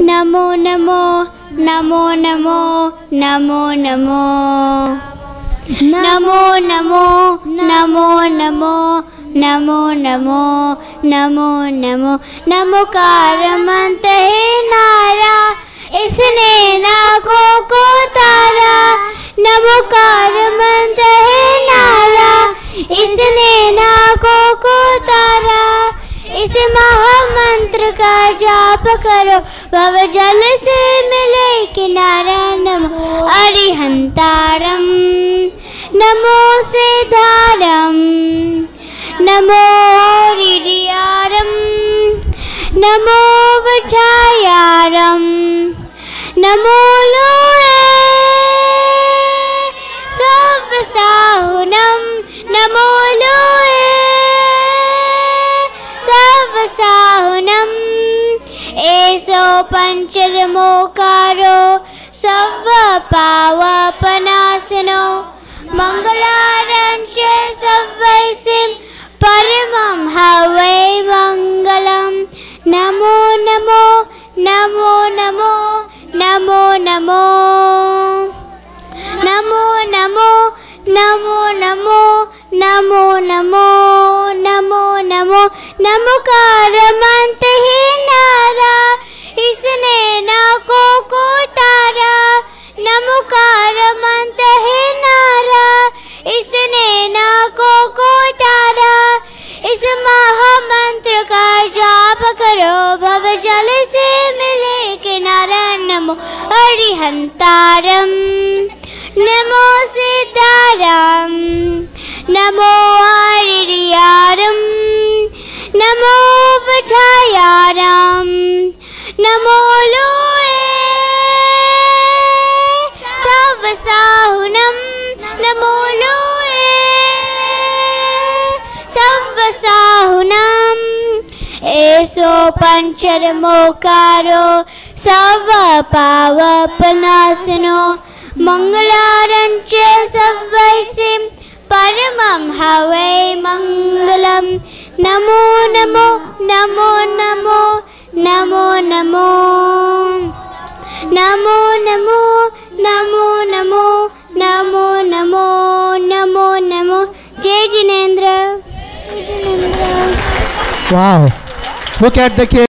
नमो नमो नमो नमो नमो नमो नमो नमो नमो नमो नमो नमो नमो नमो नमोकार मंत्र है नारा, इसने नागों को तारा। नमोकार मंत्र है नारा, इसने नागों को तारा। इस महामंत्र का जाप करो, भव जल से मिले किनारा। नमो अरिहंतारम, नमो सिद्धारम, नमो हरियारम, नमो वज्रायारम, नमो लोहे सर्वसाहुनम, नमो लोहे सर्वसाहुनम। एसो पंचरमोकारो सर्वपावपनाशनो, मंगलारंच सर्वैसिं परमं हवै मंगलम। नमो नमो नमो नमो नमो नमो नमो नमो नमो नमो नमो नमो नमो नमो नमोकार मंत्र है नारा, इसने नागों को तारा। नमोकार मंत्र है नारा, इसने नागों को तारा। इस महामंत्र का जाप करो, भव जल से मिले किनारा। नमो अरिहंतारम, नमो सिद्धारम, नमो हरियारम, नमो वज्रायारम, नमो लोहे सर्वसाहुनम, नमो लोहे सर्वसाहुनम। एसो पंचरमोकारो सर्वपावपनाशनो, मंगलारंच सर्वैसिं परमं हवै मंगलम। नमो नमो नमो नमो नमो नमो नमो नमो नमो नमो नमो नमो नमो नमो। जय Jinendra. Wow, look at the kid.